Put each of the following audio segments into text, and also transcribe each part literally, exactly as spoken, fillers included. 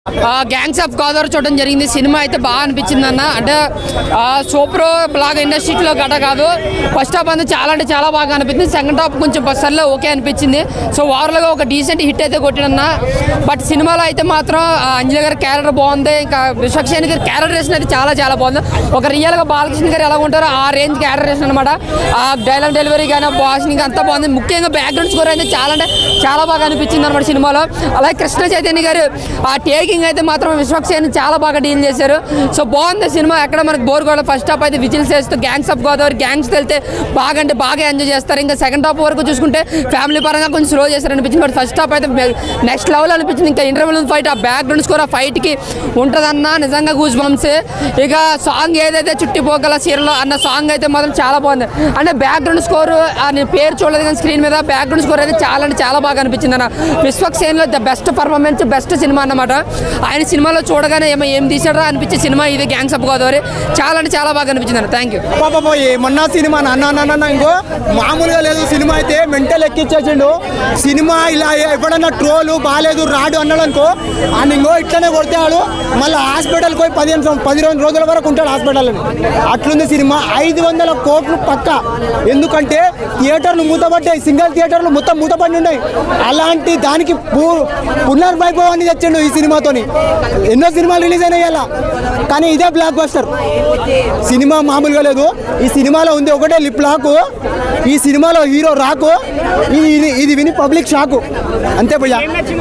Gangs of Godavari చూడడం జరిగింది. Cinema అయితే బాగా అనిపించింది అన్న. అంటే సూపర్ లాగా ఇండస్ట్రీలో గట కాదు. ఫస్ట్ హాఫ్ అంతా చాలా అంటే చాలా బాగా అనిపించింది. సెకండ్ హాఫ్ కొంచెం బస్సర్లో ఓకే అనిపించింది. సో ఓవరాల్గా ఒక డీసెంట్ హిట్ అయితే కొట్టినన్న. బట్ సినిమాలో అయితే మాత్రం అంజలి గారి క్యారెక్టర్ బాగుంది. ఇంకా విశ్వక్సేన్ గారి క్యారెక్టరేషన్ అయితే చాలా చాలా బాగుంది. ఒక రియల్గా బాలకృష్ణ గారు ఎలా ఉంటారో ఆ రేంజ్ క్యారెక్టరేషన్ అనమాట. ఆ డైలాగ్ డెలివరీ కానీ బాసింగ్ అంతా బాగుంది. ముఖ్యంగా బ్యాక్గ్రౌండ్ స్కోర్ అయితే చాలా అంటే చాలా బాగా అనిపించింది అనమాట సినిమాలో. అలాగే కృష్ణ చైతన్య గారు ఆ టేకింగ్ అయితే మాత్రం విశ్వక్సేన్ చాలా బాగా డీల్ చేశారు. సో బాగుంది సినిమా. ఎక్కడ మనకు బోర్ కూడా ఫస్ట్ హాఫ్ అయితే విజిల్స్ వేస్తూ గ్యాంగ్స్ ఆఫ్ గోదావరి గ్యాంగ్స్ వెళ్తే బాగా అంటే బాగా ఎంజాయ్ చేస్తారు. ఇంకా సెకండ్ హాఫ్ వరకు చూసుకుంటే ఫ్యామిలీ పరంగా కొంచెం స్లో చేశారు అనిపించింది. బట్ ఫస్ట్ హాఫ్ అయితే నెక్స్ట్ లెవెల్ అనిపించింది. ఇంకా ఇంటర్వెల్ ఫైట్ ఆ బ్యాక్గ్రౌండ్ స్కోర్ ఆ ఫైట్కి ఉంటుందన్న నిజంగా గూస్ బంప్స్. ఇక సాంగ్ ఏదైతే చుట్టిపోగల సీరియల్ అన్న సాంగ్ అయితే మాత్రం చాలా బాగుంది. అంటే బ్యాక్గ్రౌండ్ స్కోర్ నేను పేరు చూడలేదు కానీ స్క్రీన్ మీద బ్యాక్గ్రౌండ్ స్కోర్ అయితే చాలా అంటే చాలా బాగా అనిపించింది అన్న. విశ్వక్సేన్లో the best performance best cinema అన్నమాట. ఆయన సినిమాలో చూడగానే ఏమో ఏం తీసాడో అనిపించే సినిమా ఇది గ్యాంగ్స్ ఆఫ్ గోదావరి. చాలా అంటే చాలా బాగా అనిపించింది అన్న. Thank you. పాప ఏమన్నా సినిమా అన్న అన్న ఇంకో మామూలుగా లేదు. సినిమా అయితే మెంటల్ ఎక్కిచ్చేసిండు. సినిమా ఇలా ఎప్పుడన్నా ట్రోలు బాగాలేదు రాడు అన్నాడు అనుకో అని ఇంకో ఇట్లనే కొడతాడు. మళ్ళీ హాస్పిటల్కి పోయి పదిహేను పదిహేను రోజుల వరకు ఉంటాడు హాస్పిటల్. అట్లుంది సినిమా. ఐదు వందల కోట్లు పక్క. ఎందుకంటే థియేటర్లు మూతపడ్డాయి. సింగిల్ థియేటర్లు మొత్తం మూతపడి ఉన్నాయి. అలాంటి దానికి పునర్వైభవాన్ని తెచ్చిండు ఈ సినిమాతోని. ఎన్నో సినిమాలు రిలీజ్ అయినాయి అలా, కానీ ఇదే బ్లాక్ బస్టర్ సినిమా. మామూలుగా లేదు. ఈ సినిమాలో ఉంది ఒకటే లిప్ లాకు. ఈ సినిమాలో హీరో రాకు. ఇది ఇది విని పబ్లిక్ షాకు. అంతే భయ్యా.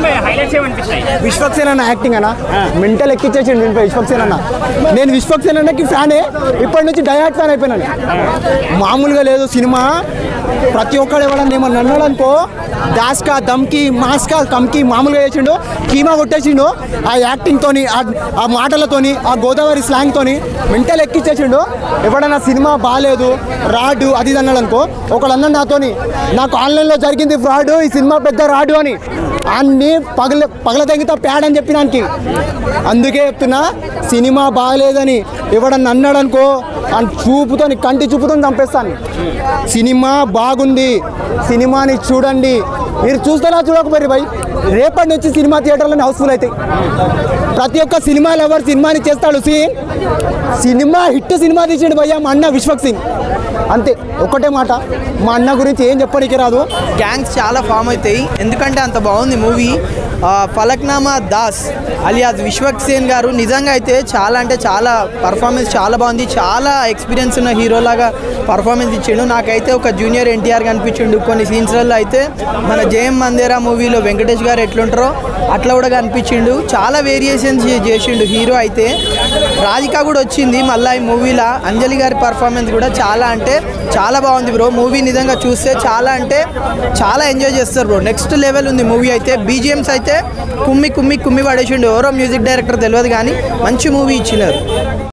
విశ్వక్సేన్ అన్న యాక్టింగ్ అన్న మెంటల్ ఎక్కిచ్చేసిండు విశ్వక్సేన్ అన్న. నేను విశ్వక్సేన్ అన్నకి ఫ్యానే. ఇప్పటి నుంచి డయాట్ ఫ్యాన్ అయిపోయినాను. మామూలుగా లేదు సినిమా. ప్రతి ఒక్కడు ఎవడన్నా ఏమన్నా అన్నాడు అనుకో దాస్కా దమ్కి మాస్కా కమ్కి మామూలుగా చేసిండు. కీమా కొట్టేసిండు ఆ యాక్టింగ్తోని, ఆ మాటలతోని, ఆ గోదావరి స్లాంగ్తోని మెంటల్ ఎక్కిచ్చేసిండు. ఎవడన్నా సినిమా బాగాలేదు రాడు అది ఇది అన్నాడు అనుకో, ఒకళ్ళు అన్నాడు నాతోని నాకు ఆన్లైన్లో జరిగింది ఫ్రాడ్, ఈ సినిమా పెద్ద రాడు అని. అన్నీ పగల పగల తగ్గితే ప్యాడ్ అని చెప్పినానికి. అందుకే చెప్తున్నా సినిమా బాగాలేదని ఎవడన్నా అన్నాడు అనుకో అని చూపుతో కంటి చూపుతో చంపేస్తాను. సినిమా బాగుంది. సినిమాని చూడండి. మీరు చూస్తారా చూడకపోయి భయ్ రేపటి నుంచి సినిమా థియేటర్లోనే హౌస్ఫుల్ అవుతాయి. ప్రతి ఒక్క సినిమాలు ఎవరు సినిమాని చేస్తాడు. సీన్ సినిమా హిట్ సినిమా తీసాడు భయ్యా మా అన్న విశ్వక్సేన్. అంతే ఒక్కటే మాట. మా అన్న గురించి ఏం చెప్పడానికి రాదు. గ్యాంగ్స్ చాలా ఫామ్ అవుతాయి ఎందుకంటే అంత బాగుంది మూవీ. ఫలక్నామా దాస్ అలియాస్ విశ్వక్సేన్ గారు నిజంగా అయితే చాలా అంటే చాలా పర్ఫార్మెన్స్ చాలా బాగుంది. చాలా ఎక్స్పీరియన్స్ ఉన్న హీరోలాగా పర్ఫార్మెన్స్ ఇచ్చిండు. నాకైతే ఒక జూనియర్ ఎన్టీఆర్ కనిపించిండు కొన్ని సీన్స్లలో. అయితే మన జయం మందేరా మూవీలో వెంకటేష్ గారు ఎట్లుంటారో అట్లా కూడా కనిపించిండు. చాలా వేరియేషన్స్ చేసిండు హీరో. అయితే రాధిక కూడా వచ్చింది మళ్ళీ ఈ మూవీలో. అంజలి గారి పర్ఫార్మెన్స్ కూడా చాలా అంటే చాలా బాగుంది బ్రో. మూవీ నిజంగా చూస్తే చాలా అంటే చాలా ఎంజాయ్ చేస్తారు బ్రో. నెక్స్ట్ లెవెల్ ఉంది మూవీ అయితే. బీజిఎమ్స్ అయితే కుమ్మి కుమ్మి కుమ్మి పడేసిండు. ఎవరో మ్యూజిక్ డైరెక్టర్ తెలియదు కానీ మంచి మూవీ ఇచ్చినారు.